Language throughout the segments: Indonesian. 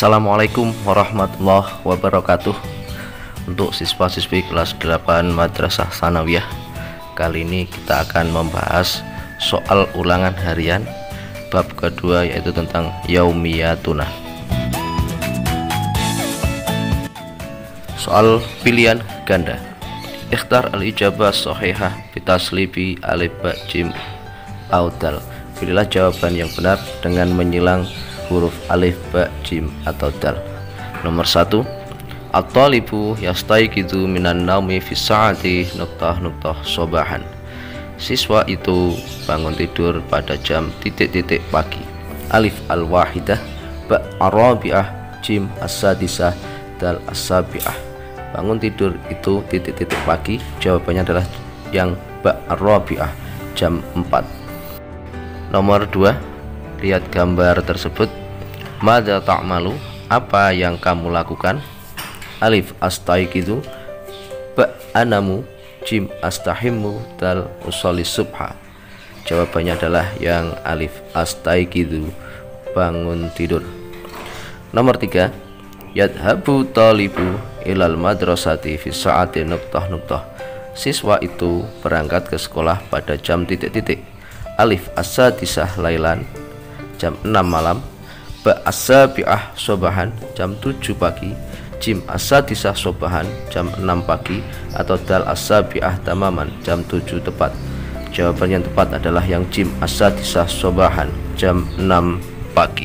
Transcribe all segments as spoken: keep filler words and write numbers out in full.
Assalamualaikum warahmatullahi wabarakatuh. Untuk siswa-siswi kelas delapan Madrasah Tsanawiyah, kali ini kita akan membahas soal ulangan harian bab kedua, yaitu tentang yaumiyatuna. Soal pilihan ganda. Ikhtar al-ijabah sahihah bitaslibi alif ba jim au dal. Pilihlah jawaban yang benar dengan menyilang huruf alif, ba, jim atau dal. Nomor satu, at-talibu yastaiqidu minan naumi fi sa'ati nuqtah nuqtah sobahan. Siswa itu bangun tidur pada jam titik-titik pagi. Alif al-wahidah, ba ar-rabi'ah, jim as-sadisah, dal as-sabi'ah. Bangun tidur itu titik-titik pagi, jawabannya adalah yang ba ar-rabi'ah, jam empat. Nomor dua, lihat gambar tersebut. Madza ta'malu, apa yang kamu lakukan? Alif astaiqidu, ba anamu, jim astahimmu, dal usolli subha. Jawabannya adalah yang alif astaiqidu, bangun tidur. Nomor tiga, yadhabu talibu ilal madrasati fi sa'ati nuqtah nuqtah. Siswa itu berangkat ke sekolah pada jam titik-titik. Alif as-sadisah lailan, jam enam malam. Ba as-sabi'ah sobahan, jam tujuh pagi. Jim as-sadisah sobahan, jam enam pagi. Atau dal as-sabi'ah tamaman, jam tujuh tepat. Jawaban yang tepat adalah yang jim as-sadisah sobahan, jam enam pagi.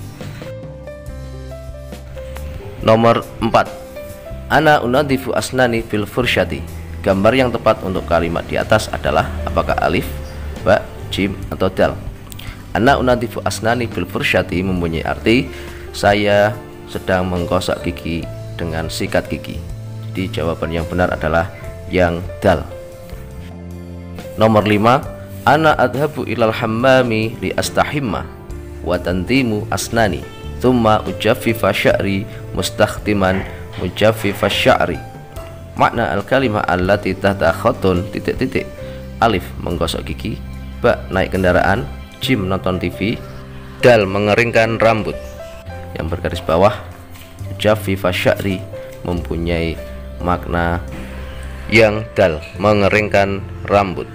Nomor empat, ana unadifu asnani fil fursyati. Gambar yang tepat untuk kalimat di atas adalah apakah alif, ba, jim atau dal? Ana unadifu asnani bil fursyati mempunyai arti saya sedang menggosok gigi dengan sikat gigi. Jadi jawaban yang benar adalah yang dal. Nomor lima, ana adhabu ilal hammami li astahimma wa tantimu asnani thumma ujaffifa sya'ri mustakhtiman mujaffifa sya'ri. Makna al-kalimah allati tahta khatun titik-titik. Alif menggosok gigi, ba naik kendaraan, jim nonton T V, dal mengeringkan rambut. Yang bergaris bawah jaffifa sya'ri mempunyai makna yang dal, mengeringkan rambut.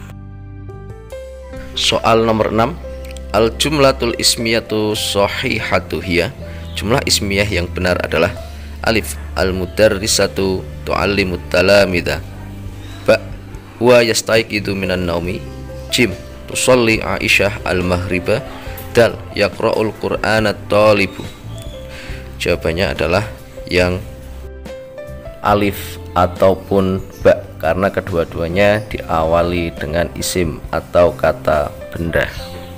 Soal nomor enam, al jumlatul ismiyatu sahihatu hiya. Jumlah ismiyah yang benar adalah alif al mudarrisatu tu'allimut talamida, ba wa yastaiqidu minan naumi, jim tusalli Aisyah al-maghriba, dal yaqra'ul qur'ana talibu. Jawabannya adalah yang alif ataupun ba, karena kedua-duanya diawali dengan isim atau kata benda.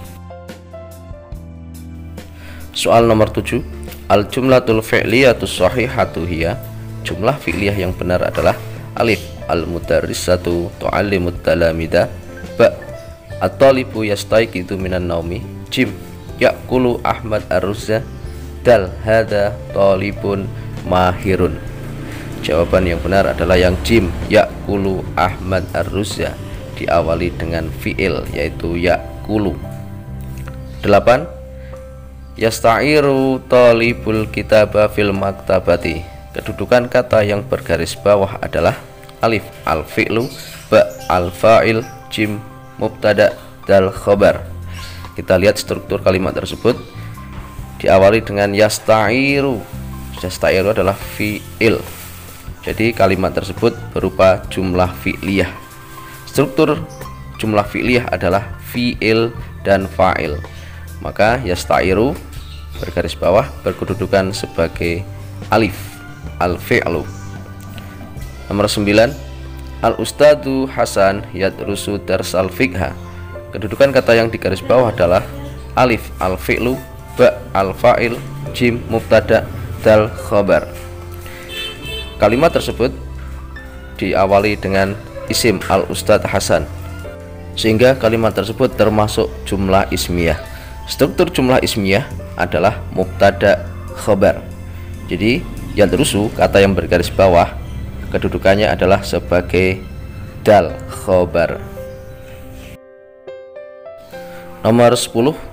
Soal nomor tujuh, al jumlatul fi'liyatu sahihatu hiya. Jumlah fi'liyah yang benar adalah alif al mudarrisatu tu'allimut talamida, ba at-talibu yastaiqidu minan naumi, jim ya'kulu Ahmad ar-ruzza, dal hadza talibun mahirun. Jawaban yang benar adalah yang jim ya'kulu Ahmad ar-ruzza, diawali dengan fi'il yaitu ya'kulu. Delapan, yasta'iru talibul kitaba fil maktabati. Kedudukan kata yang bergaris bawah adalah alif al-fi'lu, ba al-fa'il, jim mubtada, dal khobar. Kita lihat struktur kalimat tersebut. Diawali dengan yasta'iru. Yasta'iru adalah fi'il. Jadi kalimat tersebut berupa jumlah fi'liyah. Struktur jumlah fi'liyah adalah fi'il dan fa'il. Maka yasta'iru bergaris bawah berkedudukan sebagai alif al-fi'lu. Nomor sembilan, al-ustadu Hasan yadrusu darsal fiqha. Kedudukan kata yang di garis bawah adalah alif al-fi'lu, ba al-fa'il, jim mubtada, dal khobar. Kalimat tersebut diawali dengan isim al-ustad Hasan, sehingga kalimat tersebut termasuk jumlah ismiyah. Struktur jumlah ismiyah adalah mubtada khobar. Jadi yadrusu, kata yang bergaris bawah, kedudukannya adalah sebagai dal khobar. Nomor sepuluh,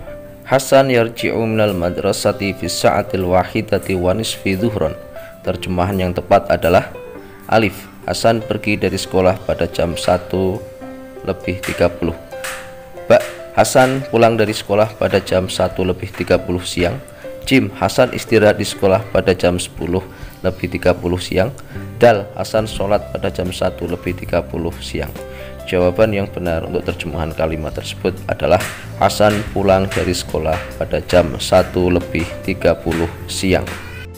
Hasan yarji'u minal madrasati fi sa'atil wahidati wa nisfi dhuhron. Terjemahan yang tepat adalah alif. Hasan pergi dari sekolah pada jam satu lebih tiga puluh. Ba. Hasan pulang dari sekolah pada jam satu lebih tiga puluh siang. Jim. Hasan istirahat di sekolah pada jam sepuluh lebih tiga puluh siang. Dal. Hasan sholat pada jam satu lebih tiga puluh siang. Jawaban yang benar untuk terjemahan kalimat tersebut adalah Hasan pulang dari sekolah pada jam satu lebih tiga puluh siang.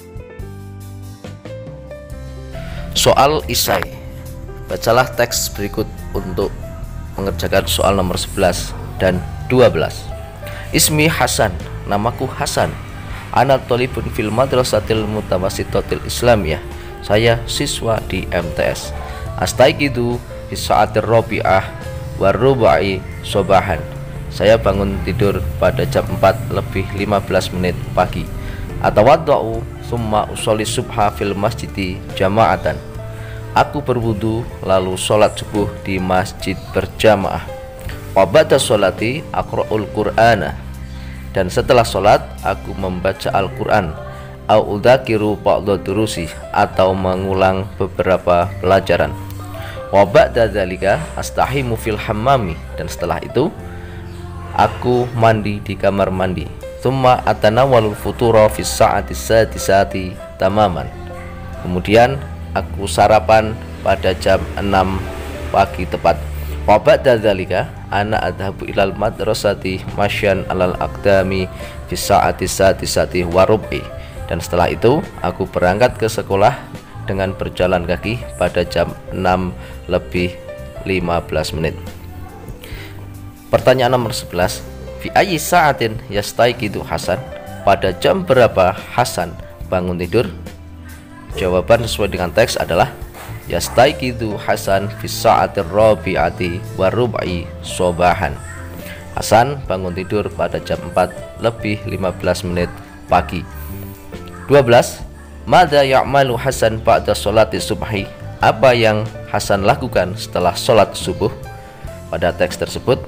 Soal isai. Bacalah teks berikut untuk mengerjakan soal nomor sebelas dan dua belas. Ismi Hasan, namaku Hasan. Ana thalibun fil madrasatil mutawassitatil islamiyah. Saya siswa di M T S. Astaiqidu fi sa'atir rabi'ah waruba'i sobahan. Saya bangun tidur pada jam empat lebih lima belas menit pagi. Atawadda'u summa usolli subha fil masjidi jama'atan. Aku berwudu lalu sholat subuh di masjid berjamaah. Wa ba'da sholati aqra'ul qur'ana. Dan setelah sholat aku membaca Al-Quran. Au udzakiru ba'da durusi, atau mengulang beberapa pelajaran. Wa ba'da dzalika astahimu fil hammami. Dan setelah itu aku mandi di kamar mandi. Tsumma atanawwalul futura fis sa'ati sadisati tamaman. Kemudian aku sarapan pada jam enam pagi tepat. Wa ba'da dzalika ana adhabu ilal madrasati masyan alal aqdami fis sa'ati sadisati wa rub'i. Dan setelah itu aku berangkat ke sekolah dengan berjalan kaki pada jam enam lebih lima belas menit. Pertanyaan nomor sebelas. Fi ayyi sa'atin yastaiqidu Hasan? Pada jam berapa Hasan bangun tidur? Jawaban sesuai dengan teks adalah yastaiqidu Hasan fi sa'atir rabi'ati wa rub'i sobahan. Hasan bangun tidur pada jam empat lebih lima belas menit pagi. dua belas. Mada ya'malu Hasan ba'da sholati subhi? Apa yang Hasan lakukan setelah sholat subuh? Pada teks tersebut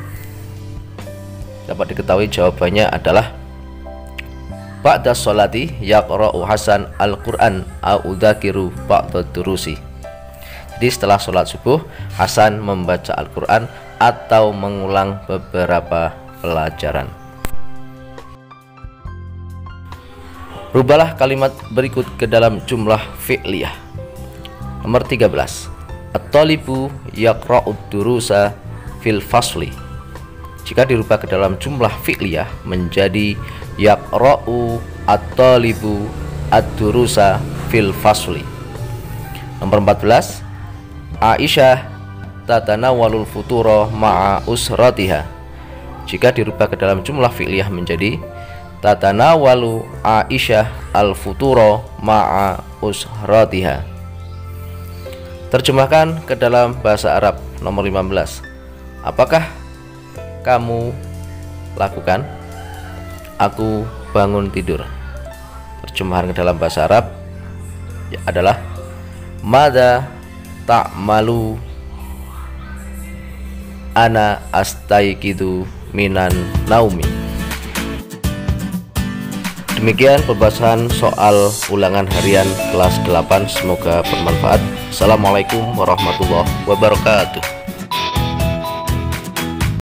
dapat diketahui jawabannya adalah ba'da sholati yaqra'u Hasan al-Qur'an au udzakiru ba'da durusi. Jadi setelah sholat subuh Hasan membaca Al-Quran atau mengulang beberapa pelajaran. Rubahlah kalimat berikut ke dalam jumlah fi'liyah. Nomor tiga belas. At-talibu yaqra'ud durusa fil fasli. Jika dirubah ke dalam jumlah fi'liyah menjadi yaqra'u at-talibu ad-durusa fil fasli. Nomor empat belas. Aisyah tatanawalul futuro ma'a usratiha. Jika dirubah ke dalam jumlah fi'liyah menjadi tatanawalu Aisyah al-futuro ma'a usratiha. Terjemahkan ke dalam bahasa Arab. Nomor lima belas. Apakah kamu lakukan? Aku bangun tidur. Terjemahan ke dalam bahasa Arab ya adalah Mada ta'malu ana astaiqidu minan naumi. Demikian pembahasan soal ulangan harian kelas delapan. Semoga bermanfaat. Assalamualaikum warahmatullahi wabarakatuh.